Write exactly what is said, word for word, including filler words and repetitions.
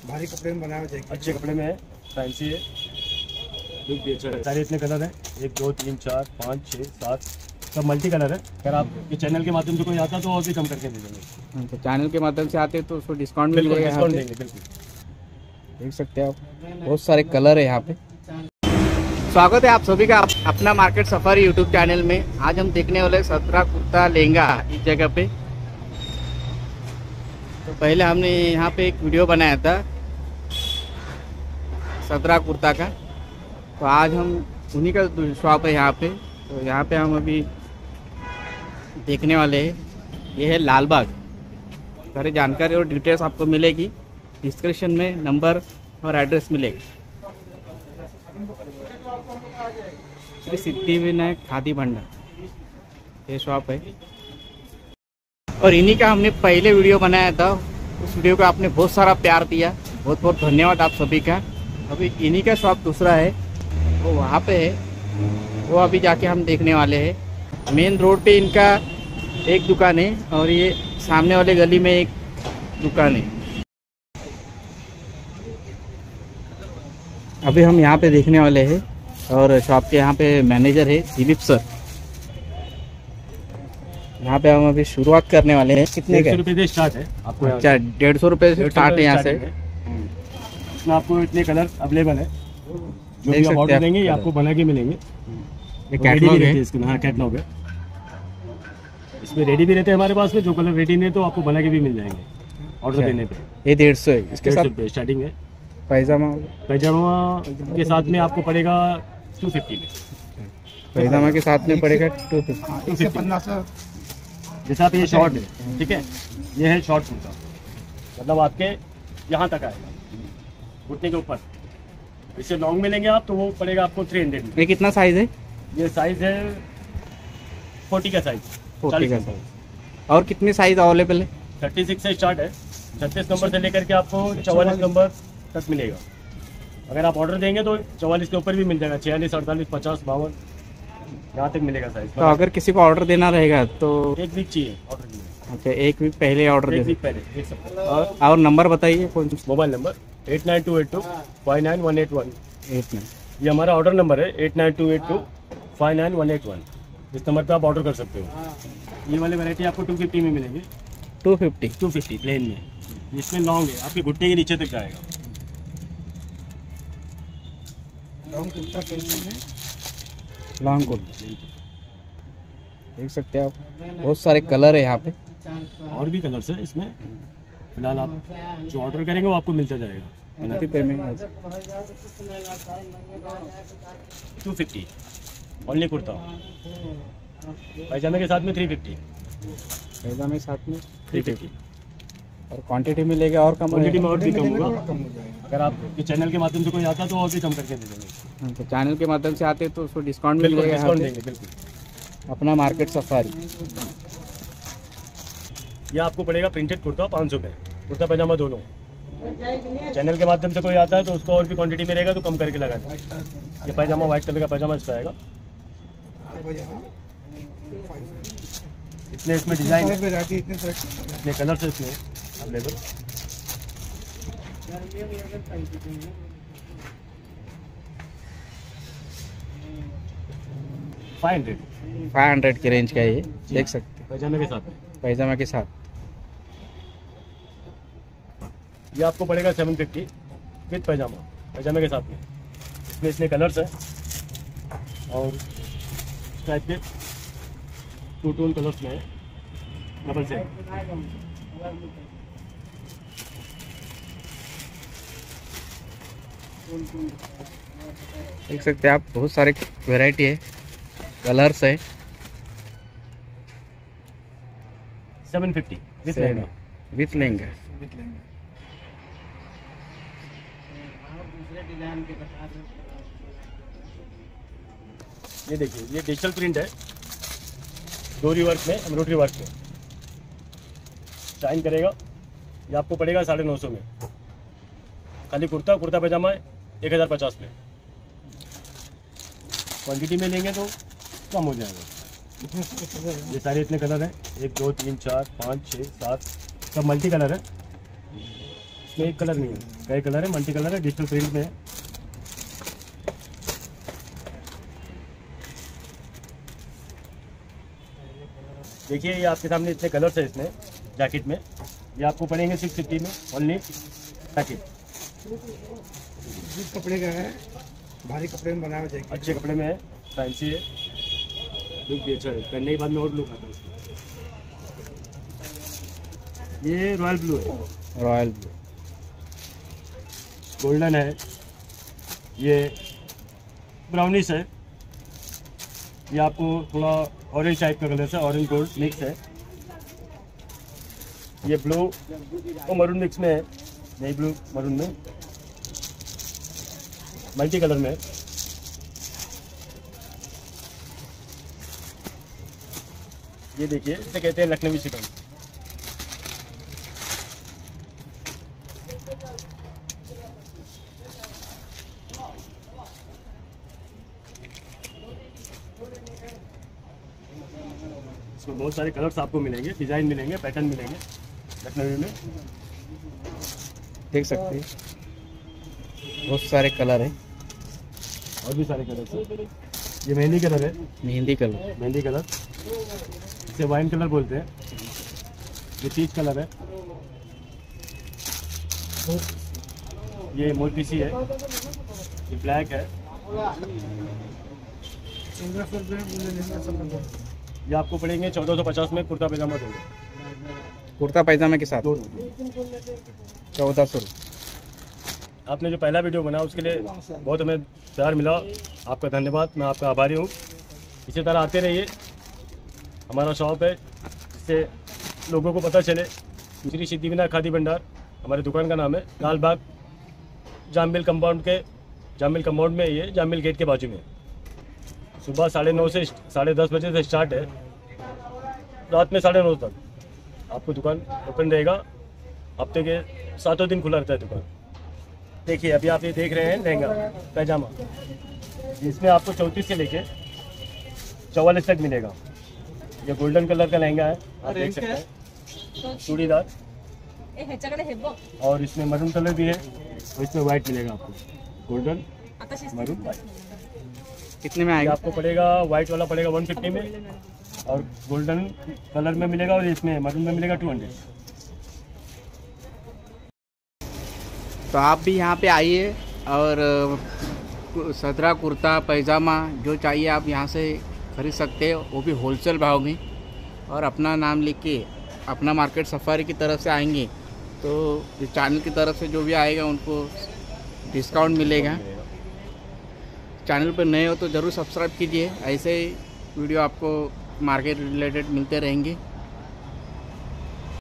भारी कपड़े में बनाया हुआ, अच्छे कपड़े में है, फैंसी है, लुक भी अच्छा है। सारे इतने कलर हैं, एक दो तीन चार पाँच छः सात, सब मल्टी कलर है। अगर आप ये चैनल के माध्यम से कोई आता तो और भी कम करके दे देंगे। तो चैनल के माध्यम से आते तो उसको डिस्काउंट मिल बिल्कुल जाएगा, डिस्काउंट देंगे, बिल्कुल। देख सकते हैं आप, बहुत सारे कलर है यहाँ पे। स्वागत है आप सभी का अपना मार्केट सफारी यूट्यूब चैनल में। आज हम देखने वाले सदरा कुर्ता लहंगा इस जगह पे। तो पहले हमने यहाँ पे एक वीडियो बनाया था सदरा कुर्ता का, तो आज हम उन्हीं का शॉप है यहाँ पे। तो यहाँ पे हम अभी देखने वाले हैं, ये है लालबाग। सारी जानकारी और डिटेल्स आपको मिलेगी डिस्क्रिप्शन में, नंबर और एड्रेस मिलेगी। श्री सिद्धिविनायक खादी भंडार ये शॉप है, और इन्हीं का हमने पहले वीडियो बनाया था। उस वीडियो को आपने बहुत सारा प्यार दिया, बहुत बहुत धन्यवाद आप सभी का। अभी इन्हीं का शॉप दूसरा है, वो वहाँ पे है, वो अभी जाके हम देखने वाले हैं। मेन रोड पे इनका एक दुकान है और ये सामने वाले गली में एक दुकान है। अभी हम यहाँ पे देखने वाले हैं, और शॉप के यहाँ पे मैनेजर है दिलीप सर। यहाँ पे हम अभी शुरुआत करने वाले हैं। कितने डेढ़ सौ रुपये से स्टार्ट है आपको। अच्छा, डेढ़ सौ रुपये से स्टार्ट है यहाँ से। इसमें आपको इतने कलर अवेलेबल है, जो भी आप ऑर्डर देंगे ये आपको बना के मिलेंगे। ये कैटलॉग है इसके, हाँ कैटलॉग है। इसमें रेडी भी रहते हैं हमारे पास में, जो कलर रेडी नहीं तो आपको बना के भी मिल जाएंगे ऑर्डर देने पे। ये डेढ़ सौ है, इसके साथ स्टार्टिंग है। पैजामा पैजामा के साथ में आपको पड़ेगा टू फिफ्टी में। पैजामा के साथ में पड़ेगा टू फिफ्टी। जैसे आप ये शॉर्ट है, ठीक है, ये है शॉर्ट कुर्ता, मतलब आपके यहाँ तक आएगा घुटने के ऊपर। इससे लॉन्ग में लेंगे आप तो वो पड़ेगा आपको थ्री हंड्रेड में। ये कितना साइज है? ये साइज है फोर्टी का साइज, फोर्टी का साइज। और कितने साइज अवेलेबल है? थर्टी सिक्स से स्टार्ट है, छत्तीस नंबर से लेकर के आपको चौवालीस नंबर तक मिलेगा। अगर आप ऑर्डर देंगे तो चौवालीस के ऊपर भी मिल जाएगा, छियालीस अड़तालीस पचास बावन यहाँ तक मिलेगा साइज। तो अगर किसी को ऑर्डर देना रहेगा तो एक वीक चाहिए ऑर्डर के लिए। अच्छा, एक वीक पहले ऑर्डर दे। एक वीक पहले देख सकते हैं। और, और नंबर बताइए कौन सा? Mobile number eight nine two eight two five nine one eight one eight nine. ये हमारा ऑर्डर नंबर है, eight nine two eight two five nine one eight one. इस नंबर पे आप ऑर्डर कर सकते हो। ये वाले वैरायटी आपको टू फिफ्टी में मिलेंगे। Two fifty two fifty plain में। इसमें लॉन्ग है, आपके घुटने के नीचे तक जाएगा। लॉन्ग कोट देख सकते हैं आप, बहुत सारे कलर है यहाँ पे। और भी कलर्स है इसमें। फिलहाल आप जो ऑर्डर करेंगे वो आपको मिलता जाएगा। टू फिफ्टी ओनली कुर्ता, पैजामे के साथ में थ्री फिफ्टी। पैजामे के साथ में थ्री फिफ्टी और क्वांटिटी में लेके और कम क्वांटिटी में और भी कम होगा। अगर आप ये चैनल के माध्यम से कोई आता तो और भी कम करके दे देंगे। तो चैनल के माध्यम से आते तो उसको डिस्काउंट मिल बिल्कुल जाएगा। डिस्काउंट देंगे, बिल्कुल। अपना मार्केट सफारी। ये आपको पड़ेगा प्रिंटेड कुर्ता पाँच सौ में, कुर्ता पैजामा दोनों। चैनल के माध्यम से कोई आता है तो उसको और भी क्वांटिटी में रहेगा तो कम करके लगा देंगे। ये पैजामा व्हाइट कलर का पैजामा इसका आएगा। इतने इसमें डिजाइन है, इतने कलर से इसमें available. Five hundred five hundred के रेंज का है ये, देख सकते हैं। पैजामे के साथ, पैजामा के साथ ये आपको पड़ेगा सेवन फिफ्टी विथ पैजामा, पैजामे के साथ में। इसमें इतने कलर्स हैं और इस टाइप के टू टोन कलर्स में है, डबल से। देख सकते हैं आप, बहुत सारे वैरायटी है, कलर्स है। Seven fifty with lehenga. With lehenga. ये देखिए, ये डिजिटल प्रिंट है, डोरी वर्क में, एम्ब्रॉयडरी वर्क में शाइन करेगा। ये आपको पड़ेगा साढ़े नौ सौ में। खाली कुर्ता कुर्ता पैजामा एक हज़ार पचास में। क्वांटिटी में लेंगे तो कम हो जाएगा। ये सारे इतने कलर हैं, एक दो तीन चार पाँच छः सात, सब मल्टी कलर है। इसमें एक कलर नहीं है, कई कलर है, मल्टी कलर है, डिजिटल प्रिंट में है। देखिए ये आपके सामने इतने कलर्स है इसमें जैकेट में। ये आपको पड़ेंगे सिक्स फिफ्टी में ओनली जैकेट। जिस कपड़े का है भारी कपड़े में बनाया जाएगा, अच्छे कपड़े में है, फैंसी है, लुक भी अच्छा है, पहनने के बाद में और लुक आता है इसका। ये रॉयल ब्लू है, रॉयल ब्लू, गोल्डन है, ये ब्राउनिश है, ये आपको थोड़ा ऑरेंज टाइप का कलर है, ऑरेंज गोल्ड मिक्स है। ये ब्लू और मरून मिक्स में है, नहीं ब्लू मरून में, मल्टी कलर में है। ये देखिए इसे कहते हैं लखनवी चिकन। इसमें बहुत सारे कलर्स आपको मिलेंगे, डिजाइन मिलेंगे, पैटर्न मिलेंगे लखनवी में। देख सकते हैं बहुत सारे कलर है, और भी सारे कलर्स हैं। ये मेहंदी कलर है, मेहंदी कलर, मेहंदी कलर, इसे वाइन कलर बोलते हैं। ये पीच कलर है, ये मोती सी है, ये ब्लैक है। ये आपको पड़ेंगे चौदह सौ पचास में कुर्ता पैजामा दोगे, कुर्ता पैजामे के साथ दोनों। चौदह सौ। आपने जो पहला वीडियो बनाया उसके लिए बहुत हमें प्यार मिला, आपका धन्यवाद, मैं आपका आभारी हूँ। इसी तरह आते रहिए, हमारा शॉप है, इससे लोगों को पता चले। श्री सिद्धिविनायक खादी भंडार हमारी दुकान का नाम है, लाल बाग जामिल कंपाउंड के जामिल कंपाउंड में, ये जामिल गेट के बाजू में। सुबह साढ़े नौ से साढ़े दस बजे से स्टार्ट है, रात में साढ़े नौ तक आपको दुकान ओपन रहेगा। हफ्ते के सातों दिन खुला रहता है दुकान। देखिए अभी आप ये देख रहे हैं लहंगा पैजामा, इसमें आपको चौंतीस से लेके चौवालीस तक मिलेगा। ये गोल्डन कलर का लहंगा है, आप देख सकते हैं, चूड़ीदार, और इसमें मरून कलर भी है, और इसमें वाइट मिलेगा आपको, गोल्डन मरून वाइट। कितने में ये आएगा? आपको पड़ेगा, वाइट वाला पड़ेगा वन फिफ्टी में, और गोल्डन कलर में मिलेगा, और इसमें मरून में मिलेगा टू हंड्रेड। तो आप भी यहाँ पे आइए और सदरा कुर्ता पैजामा जो चाहिए आप यहाँ से खरीद सकते हैं, वो भी होलसेल भाव में। और अपना नाम लिख के अपना मार्केट सफारी की तरफ से आएंगे तो इस चैनल की तरफ से जो भी आएगा उनको डिस्काउंट मिलेगा। चैनल पर नए हो तो ज़रूर सब्सक्राइब कीजिए, ऐसे ही वीडियो आपको मार्केट रिलेटेड मिलते रहेंगे।